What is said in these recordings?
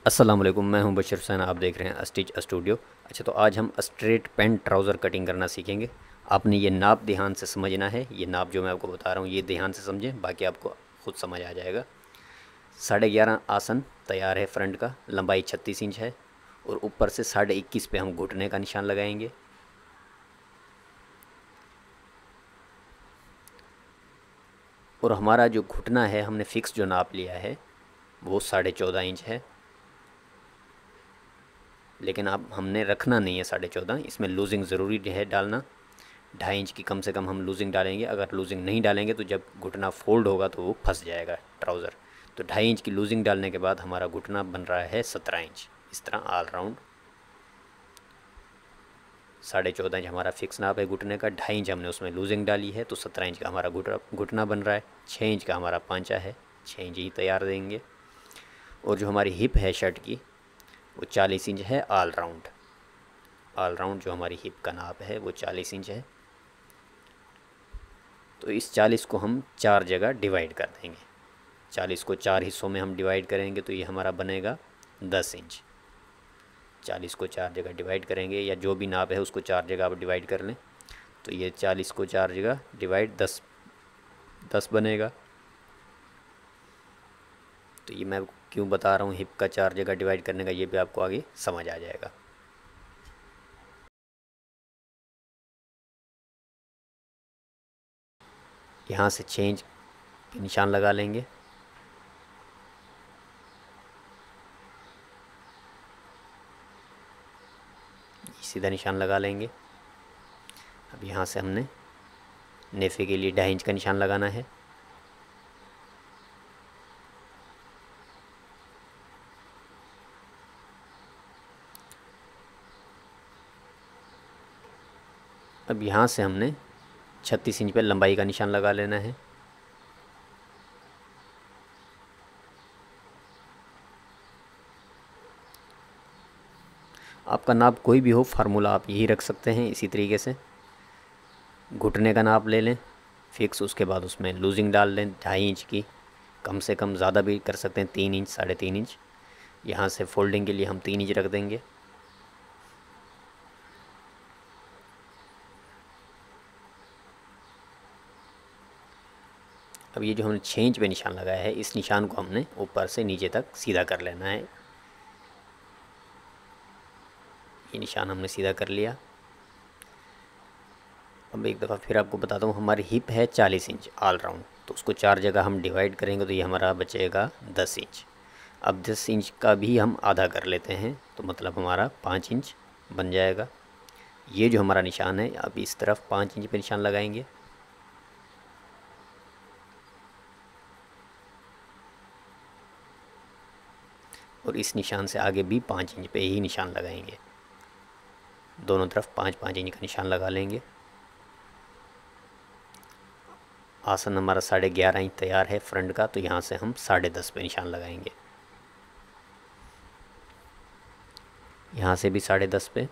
अस्सलाम वालेकुम, मैं हूं बशीर हुसैन। आप देख रहे हैं स्टिच स्टूडियो। अच्छा, तो आज हम स्ट्रेट पैंट ट्राउज़र कटिंग करना सीखेंगे। आपने ये नाप ध्यान से समझना है। ये नाप जो मैं आपको बता रहा हूँ ये ध्यान से समझें, बाकी आपको खुद समझ आ जाएगा। 11.5 आसन तैयार है। फ्रंट का लंबाई 36 इंच है और ऊपर से 21.5 पे हम घुटने का निशान लगाएंगे। और हमारा जो घुटना है हमने फ़िक्स जो नाप लिया है वो 14.5 इंच है, लेकिन अब हमने रखना नहीं है 14.5। इसमें लूजिंग ज़रूरी है डालना। 2.5 इंच की कम से कम हम लूजिंग डालेंगे। अगर लूजिंग नहीं डालेंगे तो जब घुटना फोल्ड होगा तो वो फंस जाएगा ट्राउज़र। तो 2.5 इंच की लूजिंग डालने के बाद हमारा घुटना बन रहा है 17 इंच। इस तरह ऑल राउंड 14.5 इंच हमारा फिक्स नाप है घुटने का। 2.5 इंच हमने उसमें लूजिंग डाली है तो 17 इंच का हमारा घुटना बन रहा है। 6 इंच का हमारा पांचा है, 6 इंच ही तैयार देंगे। और जो हमारी हिप है शर्ट की वो 40 इंच है ऑल राउंड। ऑल राउंड जो हमारी हिप का नाप है वो 40 इंच है। तो इस 40 को हम 4 जगह डिवाइड कर देंगे। 40 को 4 हिस्सों में हम डिवाइड करेंगे तो ये हमारा बनेगा 10 इंच। 40 को 4 जगह डिवाइड करेंगे, या जो भी नाप है उसको 4 जगह आप डिवाइड कर लें, तो ये 40 को 4 जगह डिवाइड 10 बनेगा। तो ये मैं क्यों बता रहा हूँ हिप का 4 जगह डिवाइड करने का, ये भी आपको आगे समझ आ जाएगा। यहाँ से 6 इंच के निशान लगा लेंगे। सीधा निशान लगा लेंगे। अब यहाँ से हमने नेफे के लिए 2.5 इंच का निशान लगाना है। अब यहाँ से हमने 36 इंच पे लंबाई का निशान लगा लेना है। आपका नाप कोई भी हो, फार्मूला आप यही रख सकते हैं। इसी तरीके से घुटने का नाप ले लें फिक्स, उसके बाद उसमें लूजिंग डाल लें 2.5 इंच की। कम से कम ज़्यादा भी कर सकते हैं, 3 इंच 3.5 इंच। यहाँ से फोल्डिंग के लिए हम 3 इंच रख देंगे। अब ये जो हमने 6 इंच पे निशान लगाया है, इस निशान को हमने ऊपर से नीचे तक सीधा कर लेना है। ये निशान हमने सीधा कर लिया। अब एक दफ़ा फिर आपको बताता हूँ, हमारी हिप है 40 इंच ऑल राउंड, तो उसको 4 जगह हम डिवाइड करेंगे तो ये हमारा बचेगा 10 इंच। अब 10 इंच का भी हम आधा कर लेते हैं तो मतलब हमारा 5 इंच बन जाएगा। ये जो हमारा निशान है, अब इस तरफ 5 इंच पे निशान लगाएंगे। और इस निशान से आगे भी 5 इंच पे ही निशान लगाएंगे। दोनों तरफ 5-5 इंच का निशान लगा लेंगे। आसन हमारा 11.5 इंच तैयार है फ्रंट का, तो यहाँ से हम 10.5 पे निशान लगाएंगे। यहाँ से भी 10.5 पे।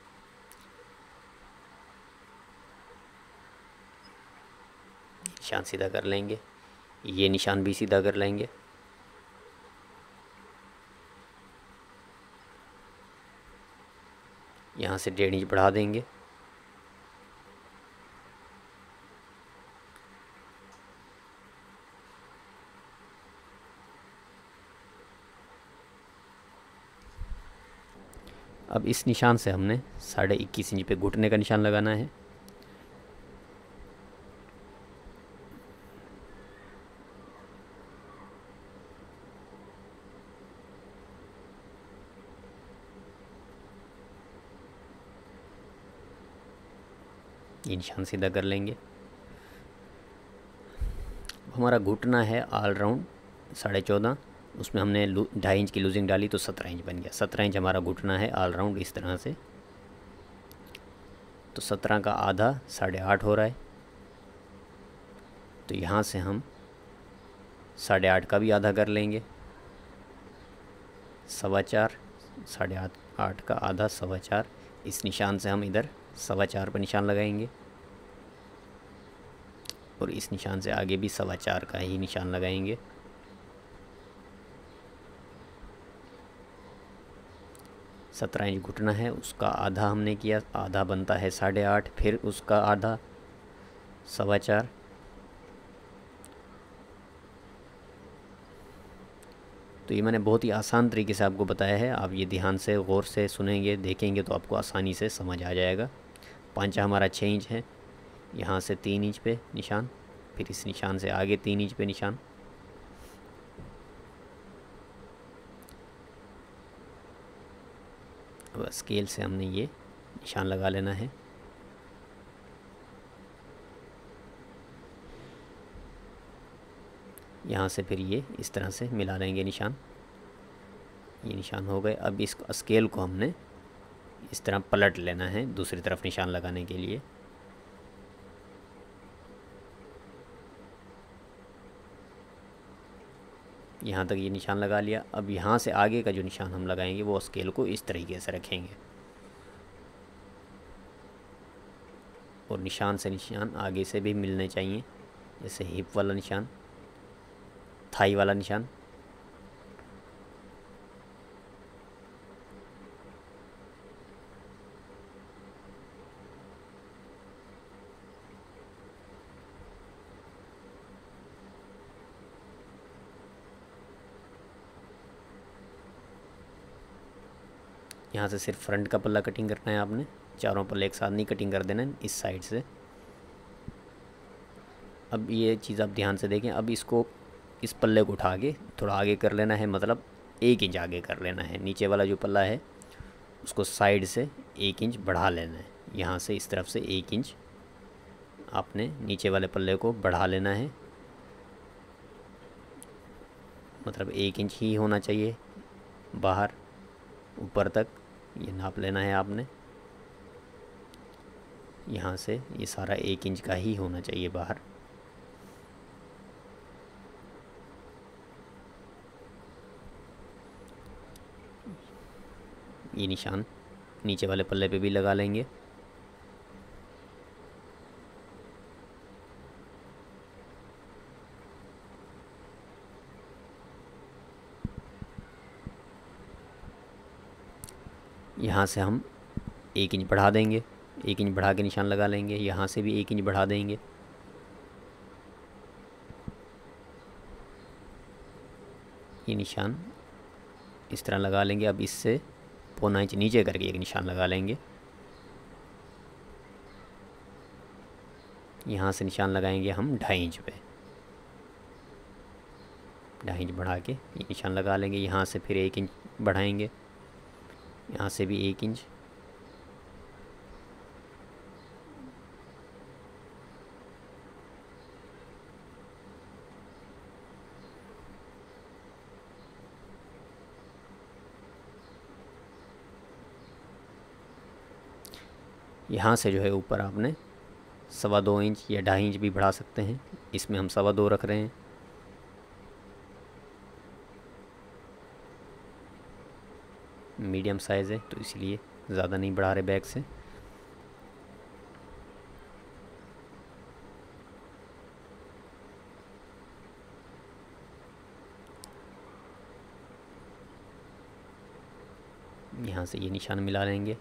निशान सीधा कर लेंगे। ये निशान भी सीधा कर लेंगे। यहाँ से 1.5 इंच बढ़ा देंगे। अब इस निशान से हमने 21.5 इंच पे घुटने का निशान लगाना है। ये निशान सीधा कर लेंगे। हमारा घुटना है ऑल राउंड 14.5, उसमें हमने 2.5 इंच की लूजिंग डाली तो 17 इंच बन गया। 17 इंच हमारा घुटना है ऑल राउंड इस तरह से। तो 17 का आधा 8.5 हो रहा है, तो यहाँ से हम 8.5 का भी आधा कर लेंगे। 4.25, 8.5 का आधा 4.25। इस निशान से हम इधर 4.25 पर निशान लगाएंगे और इस निशान से आगे भी 4.25 का ही निशान लगाएंगे। 17 इंच घुटना है, उसका आधा हमने किया, आधा बनता है 8.5, फिर उसका आधा 4.25। तो ये मैंने बहुत ही आसान तरीके से आपको बताया है, आप ये ध्यान से गौर से सुनेंगे देखेंगे तो आपको आसानी से समझ आ जाएगा। पांचा हमारा 6 इंच है, यहाँ से 3 इंच पे निशान, फिर इस निशान से आगे 3 इंच पे निशान। अब स्केल से हमने ये निशान लगा लेना है। यहाँ से फिर ये इस तरह से मिला लेंगे निशान, ये निशान हो गए। अब इस स्केल को हमने इस तरह पलट लेना है दूसरी तरफ निशान लगाने के लिए। यहाँ तक ये निशान लगा लिया। अब यहाँ से आगे का जो निशान हम लगाएंगे वो स्केल को इस तरीके से रखेंगे और निशान से निशान आगे से भी मिलने चाहिए, जैसे हिप वाला निशान, थाई वाला निशान। यहाँ से सिर्फ फ्रंट का पल्ला कटिंग करना है आपने, चारों पल्ले एक साथ नहीं कटिंग कर देना है इस साइड से। अब ये चीज़ आप ध्यान से देखें, अब इसको इस पल्ले को उठा के थोड़ा आगे कर लेना है, मतलब 1 इंच आगे कर लेना है। नीचे वाला जो पल्ला है उसको साइड से 1 इंच बढ़ा लेना है, यहाँ से इस तरफ से 1 इंच आपने नीचे वाले पल्ले को बढ़ा लेना है, मतलब 1 इंच ही होना चाहिए बाहर ऊपर तक, ये नाप लेना है आपने। यहाँ से ये सारा 1 इंच का ही होना चाहिए बाहर। ये निशान नीचे वाले पल्ले पे भी लगा लेंगे। यहाँ से हम 1 इंच बढ़ा देंगे, 1 इंच बढ़ा के निशान लगा लेंगे। यहाँ से भी 1 इंच बढ़ा देंगे। ये निशान इस तरह लगा लेंगे। अब इससे 1.25 इंच नीचे करके एक निशान लगा लेंगे। यहाँ से निशान लगाएंगे हम 2.5 इंच पे, 2.5 इंच बढ़ा के ये निशान लगा लेंगे। यहाँ से फिर 1 इंच बढ़ाएंगे, यहाँ से भी 1 इंच। यहाँ से जो है ऊपर आपने 2.25 इंच या 2.5 इंच भी बढ़ा सकते हैं, इसमें हम 2.25 रख रहे हैं। मीडियम साइज़ है तो इसलिए ज़्यादा नहीं बढ़ा रहे बैक से। यहाँ से ये निशान मिला लेंगे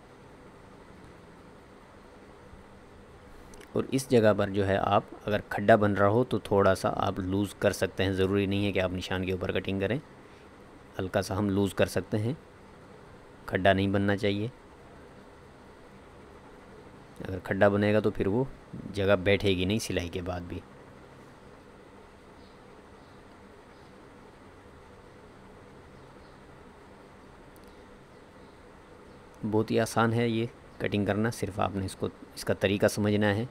और इस जगह पर जो है आप अगर खड्डा बन रहा हो तो थोड़ा सा आप लूज़ कर सकते हैं। ज़रूरी नहीं है कि आप निशान के ऊपर कटिंग करें, हल्का सा हम लूज़ कर सकते हैं, खड्डा नहीं बनना चाहिए। अगर खड्डा बनेगा तो फिर वो जगह बैठेगी नहीं सिलाई के बाद भी। बहुत ही आसान है ये कटिंग करना, सिर्फ आपने इसका तरीका समझना है।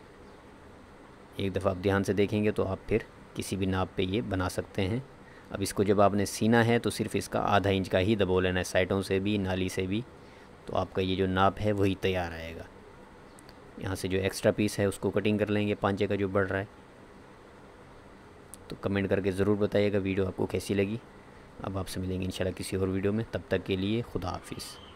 एक दफ़ा आप ध्यान से देखेंगे तो आप फिर किसी भी नाप पे ये बना सकते हैं। अब इसको जब आपने सीना है तो सिर्फ इसका 1/2 इंच का ही दबो लेना है, साइडों से भी नाली से भी, तो आपका ये जो नाप है वही तैयार आएगा। यहाँ से जो एक्स्ट्रा पीस है उसको कटिंग कर लेंगे, पांचे का जो बढ़ रहा है। तो कमेंट करके ज़रूर बताइएगा वीडियो आपको कैसी लगी। अब आपसे मिलेंगे इंशाल्लाह किसी और वीडियो में, तब तक के लिए खुदा हाफिज़।